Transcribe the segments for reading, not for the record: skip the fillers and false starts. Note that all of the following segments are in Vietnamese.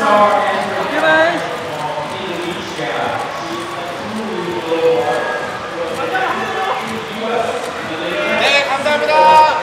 네, 감사합니다.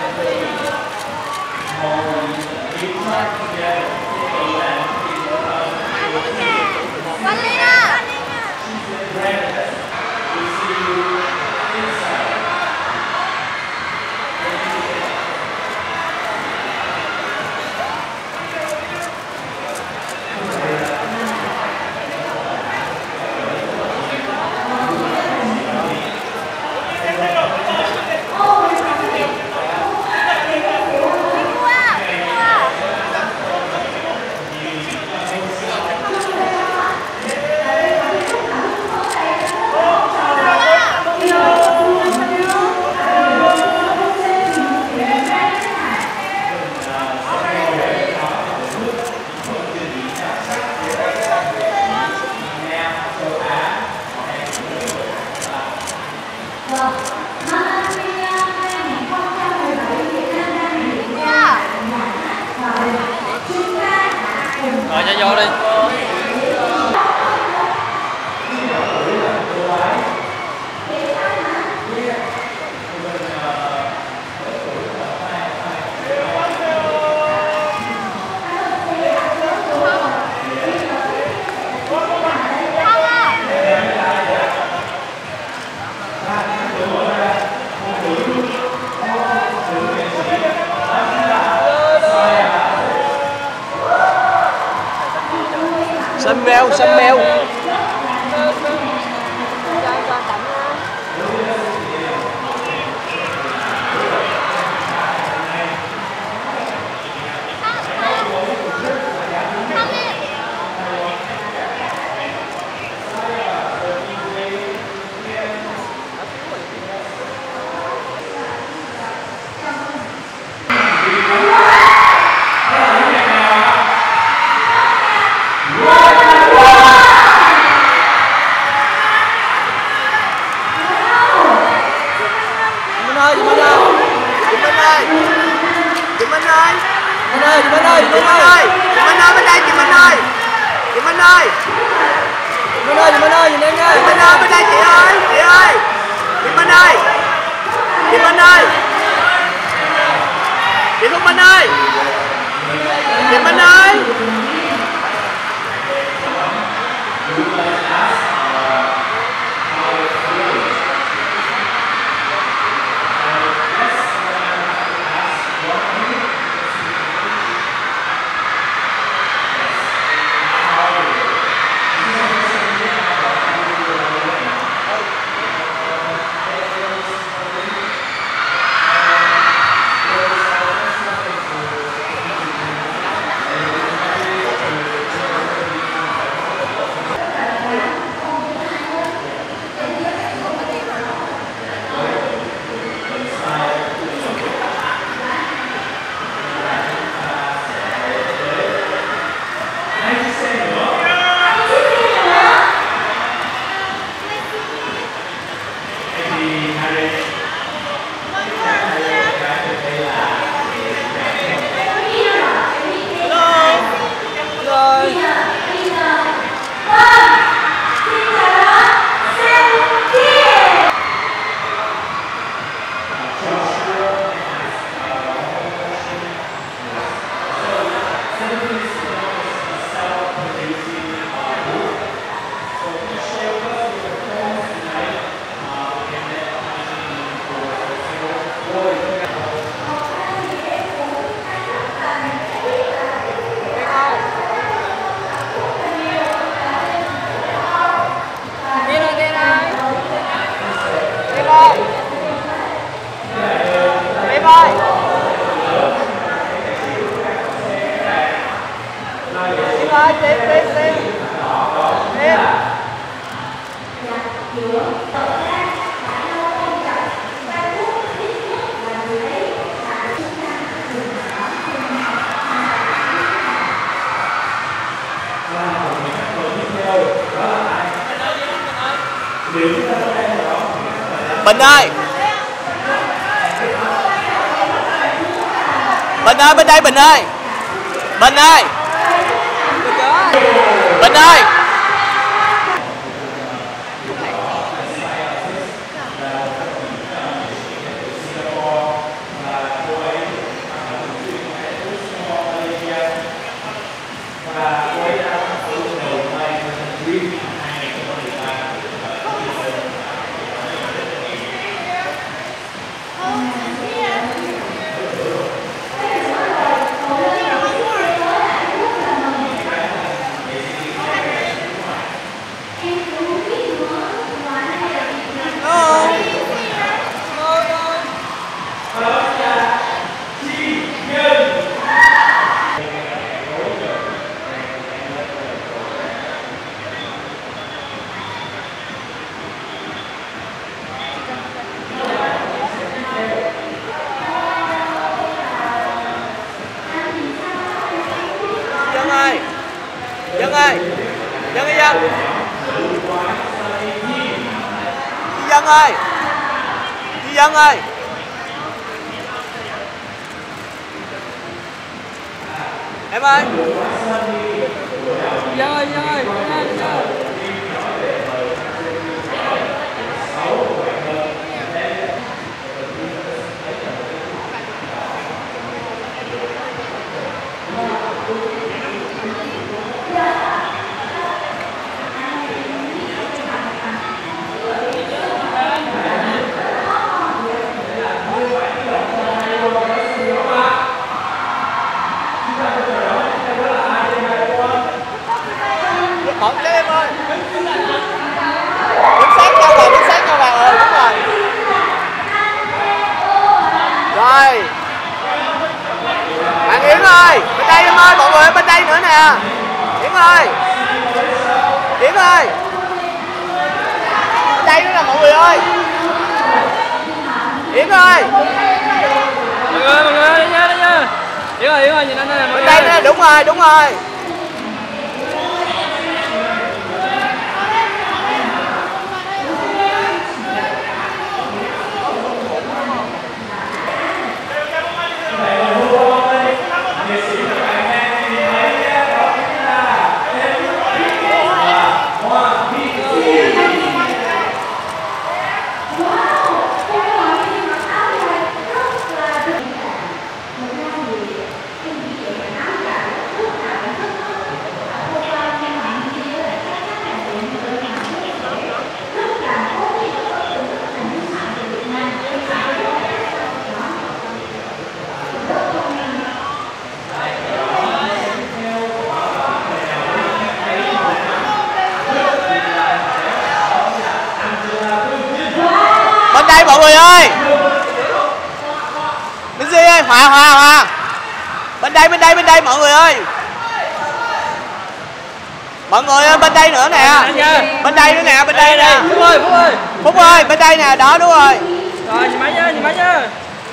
Rồi cho vô đi. Sân mèo, sân mèo. Bình ơi, Bình ơi, bên đây Bình ơi, Bình ơi. ơi. Dân ơi, Dân ơi, Dân ơi, Dân. Dân ơi, Dân ơi. Em ơi. Dân ơi, Dân ơi, Dân ơi. Hỏi chứ em ơi. Đứng sát nhau vào, đứng sát nhau vào. Đúng rồi. Rồi. Bạn Yến ơi, bên đây em ơi, mọi người ở bên đây nữa nè. Yến ơi. Yến ơi. Bên đây nữa nè mọi người ơi. Yến ơi. Mọi người đi nha, đi nha. Yến ơi, nhìn anh đây nè mọi Bên người. đây nữa, đúng rồi, đúng rồi. Bên đây mọi người ơi. Bên Duy ơi, Hòa. Bên đây mọi người ơi. Mọi người ơi, bên đây nữa nè. Bên đây nữa nè, bên đây nè. Phúc ơi. Phúc ơi, bên đây nè, đó đúng rồi. Rồi, nhìn máy nha.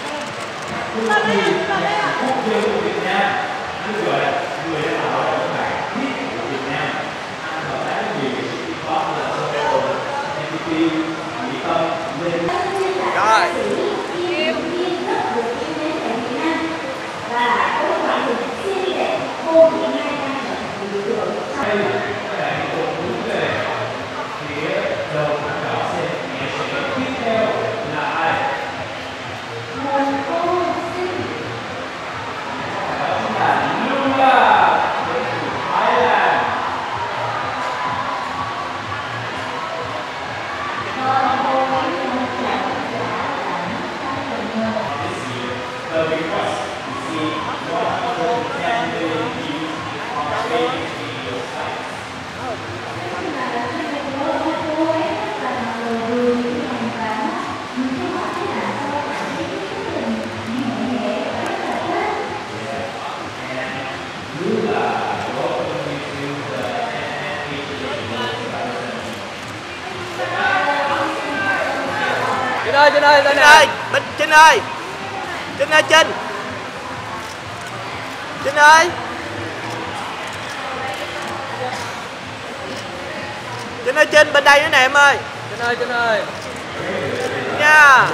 Rồi. Trinh ơi, đây nè. Trinh ơi. Trinh ơi, Trinh. Trinh ơi. Trinh ơi, Trinh, bên đây nữa nè em ơi. Trinh ơi. Nha.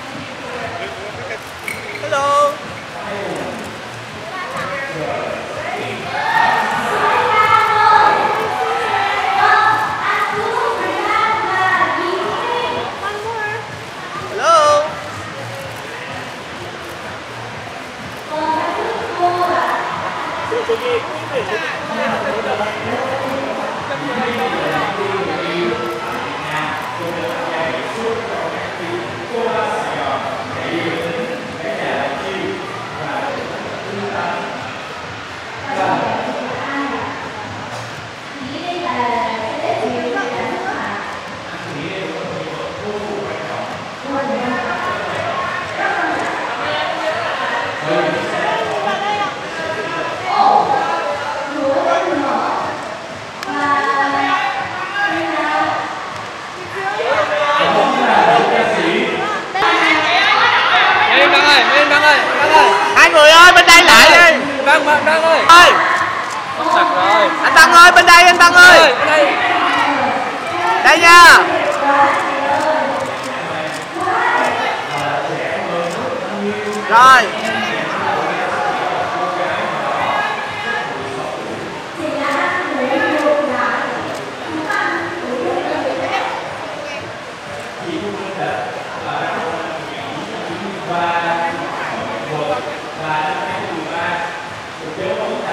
Hello. Hai người ơi, bên đây lại đi. Đăng ơi. Ơi. Không sạch rồi. Anh Tân ơi, bên đây anh Tân ơi. Đây. Đây nha. Rồi.